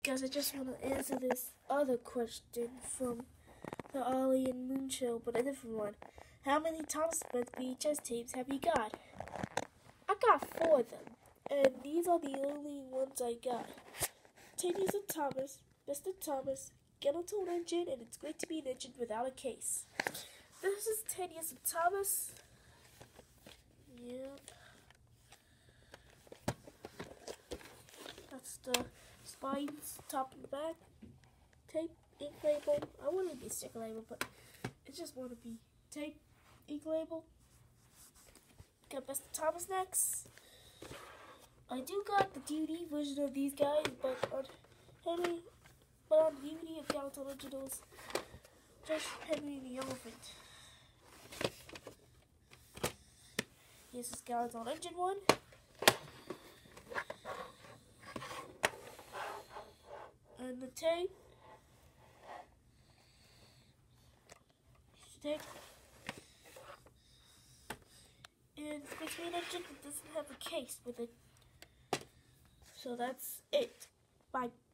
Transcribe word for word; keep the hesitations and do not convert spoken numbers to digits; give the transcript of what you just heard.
Guys, I just want to answer this other question from the Ollie and Moon show, but a different one. How many Thomas Smith V H S tapes have you got? I got four of them, and these are the only ones I got. ten Years of Thomas, Mister Thomas, Skeleton Engine, and It's Great to Be an Engine Without a Case. This is ten Years of Thomas. Yep. That's the spines, top and back. Tape, ink label. I want it to be a sticker label, but it just want to be tape, ink label. Got Mister Thomas next. I do got the D V D version of these guys, but on Henry, but on the D V D of Skeleton Originals, just Henry the Elephant. Here's the Skeleton Engine one. And the tape. Tape. And it's an engine that doesn't have a case with it. So that's it. Bye.